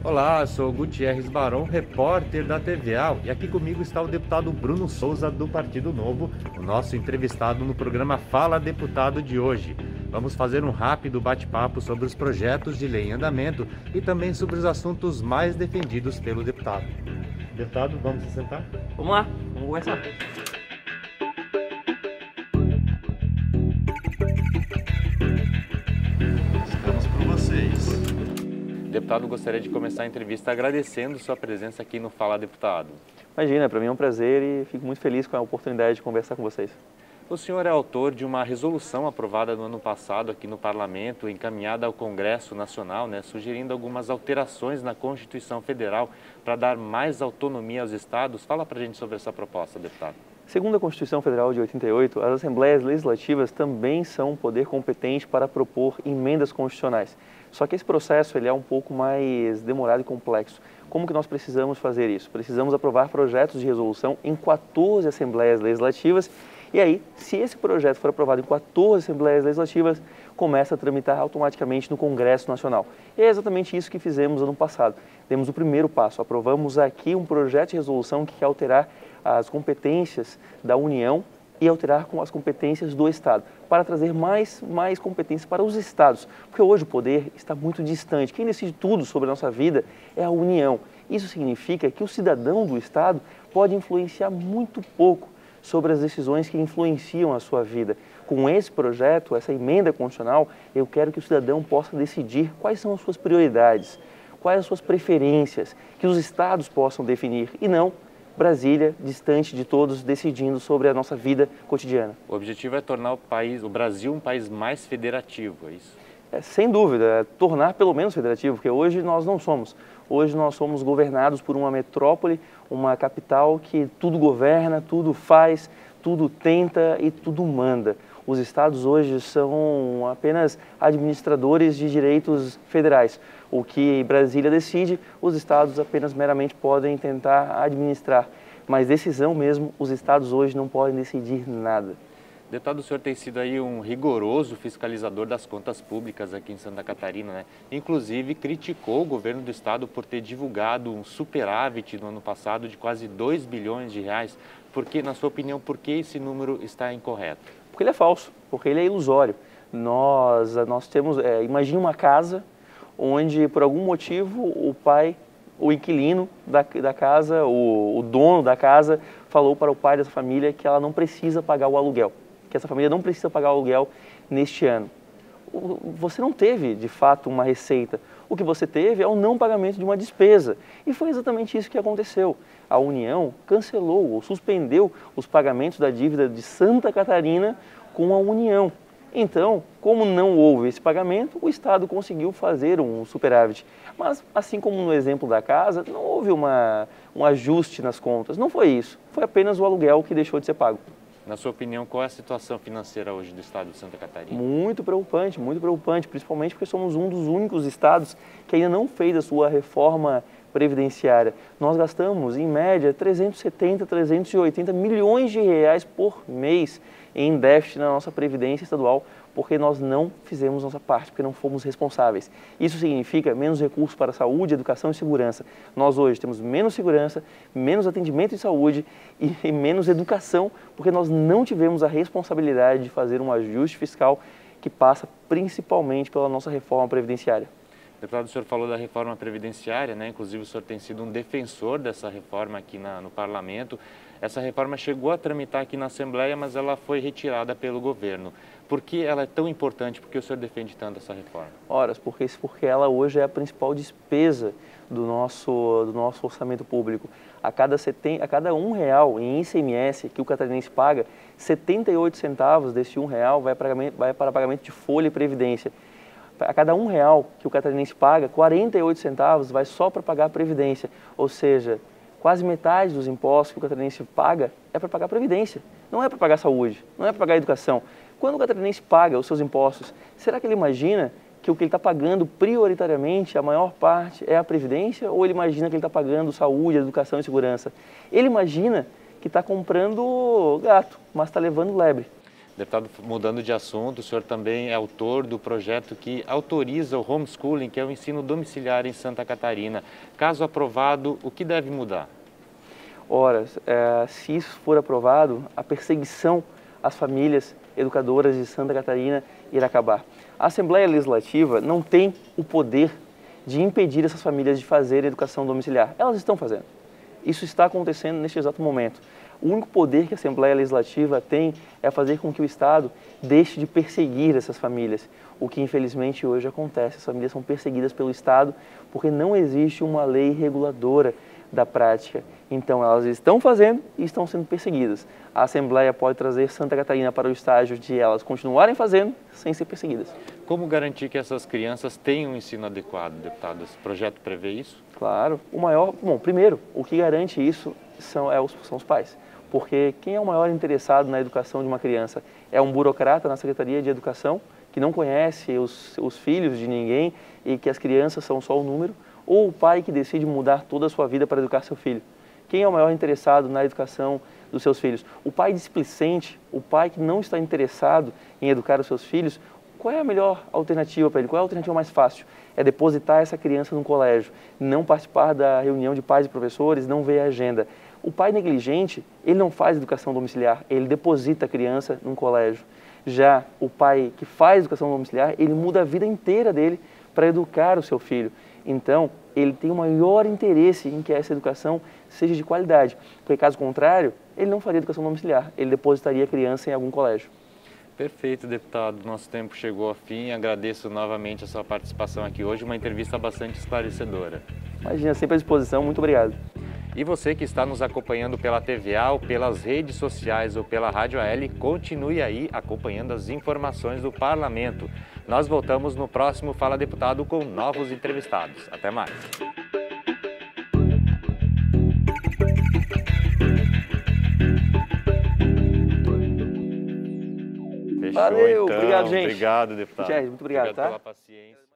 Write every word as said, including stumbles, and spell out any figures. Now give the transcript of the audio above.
Olá, sou Gutierrez Barão, repórter da T V A, e aqui comigo está o deputado Bruno Souza, do Partido Novo, o nosso entrevistado no programa Fala Deputado de hoje. Vamos fazer um rápido bate-papo sobre os projetos de lei em andamento e também sobre os assuntos mais defendidos pelo deputado. Deputado, vamos se sentar? Vamos lá, vamos conversar. Estamos por vocês. Deputado, gostaria de começar a entrevista agradecendo sua presença aqui no Fala Deputado. Imagina, para mim é um prazer e fico muito feliz com a oportunidade de conversar com vocês. O senhor é autor de uma resolução aprovada no ano passado aqui no Parlamento, encaminhada ao Congresso Nacional, né, sugerindo algumas alterações na Constituição Federal para dar mais autonomia aos estados. Fala para a gente sobre essa proposta, deputado. Segundo a Constituição Federal de oitenta e oito, as Assembleias Legislativas também são um poder competente para propor emendas constitucionais. Só que esse processo ele é um pouco mais demorado e complexo. Como que nós precisamos fazer isso? Precisamos aprovar projetos de resolução em quatorze Assembleias Legislativas e aí, se esse projeto for aprovado em quatorze Assembleias Legislativas, começa a tramitar automaticamente no Congresso Nacional. E é exatamente isso que fizemos ano passado. Demos o primeiro passo, aprovamos aqui um projeto de resolução que quer alterar as competências da União e alterar com as competências do Estado, para trazer mais, mais competências para os Estados, porque hoje o poder está muito distante. Quem decide tudo sobre a nossa vida é a União. Isso significa que o cidadão do Estado pode influenciar muito pouco sobre as decisões que influenciam a sua vida. Com esse projeto, essa emenda constitucional, eu quero que o cidadão possa decidir quais são as suas prioridades, quais as suas preferências, que os Estados possam definir e não Brasília, distante de todos, decidindo sobre a nossa vida cotidiana. O objetivo é tornar o país, o Brasil, um país mais federativo, é isso? É, sem dúvida, é tornar pelo menos federativo, porque hoje nós não somos. Hoje nós somos governados por uma metrópole, uma capital que tudo governa, tudo faz, tudo tenta e tudo manda. Os estados hoje são apenas administradores de direitos federais. O que Brasília decide, os estados apenas meramente podem tentar administrar. Mas decisão mesmo, os estados hoje não podem decidir nada. Deputado, o senhor tem sido aí um rigoroso fiscalizador das contas públicas aqui em Santa Catarina, né? Inclusive, criticou o governo do estado por ter divulgado um superávit no ano passado de quase dois bilhões de reais. Porque, na sua opinião, por que esse número está incorreto? Porque ele é falso, porque ele é ilusório. Nós, nós temos, é, imagine uma casa onde, por algum motivo, o pai, o inquilino da, da casa, o, o dono da casa, falou para o pai dessa família que ela não precisa pagar o aluguel, que essa família não precisa pagar o aluguel neste ano. Você não teve, de fato, uma receita. O que você teve é o não pagamento de uma despesa. E foi exatamente isso que aconteceu. A União cancelou ou suspendeu os pagamentos da dívida de Santa Catarina com a União. Então, como não houve esse pagamento, o Estado conseguiu fazer um superávit. Mas, assim como no exemplo da casa, não houve uma, um ajuste nas contas. Não foi isso. Foi apenas o aluguel que deixou de ser pago. Na sua opinião, qual é a situação financeira hoje do estado de Santa Catarina? Muito preocupante, muito preocupante, principalmente porque somos um dos únicos estados que ainda não fez a sua reforma previdenciária. Nós gastamos, em média, trezentos e setenta, trezentos e oitenta milhões de reais por mês em déficit na nossa previdência estadual, porque nós não fizemos nossa parte, porque não fomos responsáveis. Isso significa menos recursos para saúde, educação e segurança. Nós hoje temos menos segurança, menos atendimento de saúde e, e menos educação, porque nós não tivemos a responsabilidade de fazer um ajuste fiscal que passa principalmente pela nossa reforma previdenciária. Deputado, o senhor falou da reforma previdenciária, né? Inclusive o senhor tem sido um defensor dessa reforma aqui na, no Parlamento. Essa reforma chegou a tramitar aqui na Assembleia, mas ela foi retirada pelo governo. Por que ela é tão importante? Por que o senhor defende tanto essa reforma? Ora, porque, porque ela hoje é a principal despesa do nosso, do nosso orçamento público. A cada, seten, a cada um real em I C M S que o catarinense paga, setenta e oito centavos desse um real vai para, vai para pagamento de folha e previdência. A cada um real que o catarinense paga, quarenta e oito centavos vai só para pagar a previdência. Ou seja, quase metade dos impostos que o catarinense paga é para pagar a previdência. Não é para pagar saúde, não é para pagar a educação. Quando o catarinense paga os seus impostos, será que ele imagina que o que ele está pagando prioritariamente, a maior parte, é a previdência? Ou ele imagina que ele está pagando saúde, educação e segurança? Ele imagina que está comprando gato, mas está levando lebre. Deputado, mudando de assunto, o senhor também é autor do projeto que autoriza o homeschooling, que é o ensino domiciliar em Santa Catarina. Caso aprovado, o que deve mudar? Ora, é, se isso for aprovado, a perseguição às famílias educadoras de Santa Catarina irá acabar. A Assembleia Legislativa não tem o poder de impedir essas famílias de fazer educação domiciliar. Elas estão fazendo. Isso está acontecendo neste exato momento. O único poder que a Assembleia Legislativa tem é fazer com que o Estado deixe de perseguir essas famílias, o que infelizmente hoje acontece. As famílias são perseguidas pelo Estado porque não existe uma lei reguladora da prática. Então elas estão fazendo e estão sendo perseguidas. A Assembleia pode trazer Santa Catarina para o estágio de elas continuarem fazendo sem ser perseguidas. Como garantir que essas crianças tenham um ensino adequado, deputado? Esse projeto prevê isso? Claro. O maior, bom, primeiro, o que garante isso são, é os, são os pais. Porque quem é o maior interessado na educação de uma criança? É um burocrata na Secretaria de Educação que não conhece os, os filhos de ninguém e que as crianças são só o número? Ou o pai que decide mudar toda a sua vida para educar seu filho? Quem é o maior interessado na educação dos seus filhos? O pai displicente, o pai que não está interessado em educar os seus filhos, qual é a melhor alternativa para ele? Qual é a alternativa mais fácil? É depositar essa criança num colégio, não participar da reunião de pais e professores, não ver a agenda. O pai negligente, ele não faz educação domiciliar, ele deposita a criança num colégio. Já o pai que faz educação domiciliar, ele muda a vida inteira dele para educar o seu filho. Então, ele tem o maior interesse em que essa educação seja de qualidade, porque caso contrário, ele não faria educação domiciliar, ele depositaria a criança em algum colégio. Perfeito, deputado. Nosso tempo chegou ao fim. Agradeço novamente a sua participação aqui hoje, uma entrevista bastante esclarecedora. Imagina, sempre à disposição. Muito obrigado. E você que está nos acompanhando pela T V A, ou pelas redes sociais ou pela Rádio A L, continue aí acompanhando as informações do Parlamento. Nós voltamos no próximo Fala Deputado com novos entrevistados. Até mais. Fechou, Valeu, então. obrigado, gente. Obrigado, deputado. Gutierrez, muito obrigado, obrigado tá? pela paciência.